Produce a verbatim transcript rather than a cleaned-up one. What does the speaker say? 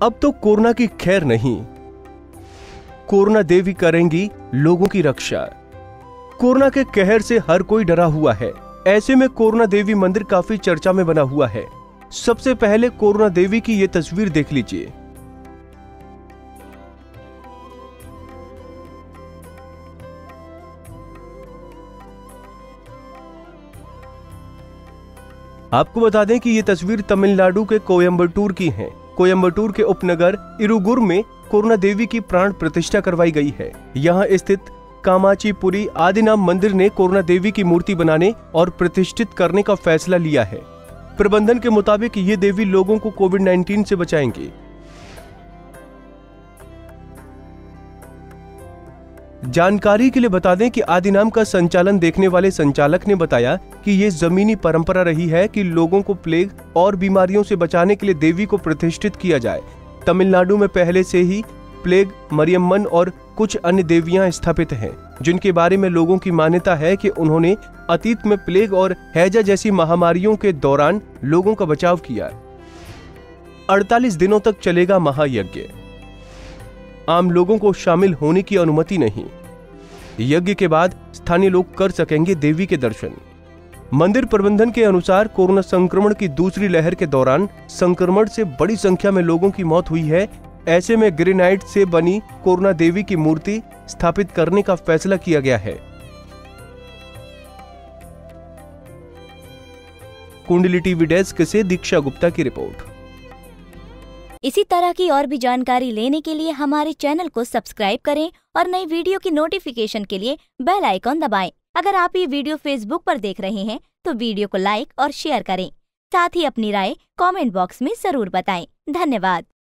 अब तो कोरोना की खैर नहीं, कोरोना देवी करेंगी लोगों की रक्षा। कोरोना के कहर से हर कोई डरा हुआ है। ऐसे में कोरोना देवी मंदिर काफी चर्चा में बना हुआ है। सबसे पहले कोरोना देवी की ये तस्वीर देख लीजिए। आपको बता दें कि ये तस्वीर तमिलनाडु के कोयम्बटूर की है। कोयम्बटूर के उपनगर इरुगुर में कोरोना देवी की प्राण प्रतिष्ठा करवाई गई है। यहाँ स्थित कामाचीपुरी आदिनाम मंदिर ने कोरोना देवी की मूर्ति बनाने और प्रतिष्ठित करने का फैसला लिया है। प्रबंधन के मुताबिक ये देवी लोगों को कोविड नाइन्टीन से बचाएंगी। जानकारी के लिए बता दें कि आदिनाम का संचालन देखने वाले संचालक ने बताया कि ये जमीनी परंपरा रही है कि लोगों को प्लेग और बीमारियों से बचाने के लिए देवी को प्रतिष्ठित किया जाए। तमिलनाडु में पहले से ही प्लेग, मरियम्मन और कुछ अन्य देवियां स्थापित हैं, जिनके बारे में लोगों की मान्यता है कि उन्होंने अतीत में प्लेग और हैजा जैसी महामारियों के दौरान लोगों का बचाव किया। अड़तालीस दिनों तक चलेगा महायज्ञ। आम लोगों को शामिल होने की अनुमति नहीं। यज्ञ के बाद स्थानीय लोग कर सकेंगे देवी के दर्शन। मंदिर प्रबंधन के अनुसार कोरोना संक्रमण की दूसरी लहर के दौरान संक्रमण से बड़ी संख्या में लोगों की मौत हुई है। ऐसे में ग्रेनाइट से बनी कोरोना देवी की मूर्ति स्थापित करने का फैसला किया गया है। कुंडली टीवी डेस्क से दीक्षा गुप्ता की रिपोर्ट। इसी तरह की और भी जानकारी लेने के लिए हमारे चैनल को सब्सक्राइब करें और नई वीडियो की नोटिफिकेशन के लिए बेल आइकॉन दबाएं। अगर आप ये वीडियो फेसबुक पर देख रहे हैं तो वीडियो को लाइक और शेयर करें। साथ ही अपनी राय कमेंट बॉक्स में जरूर बताएं। धन्यवाद।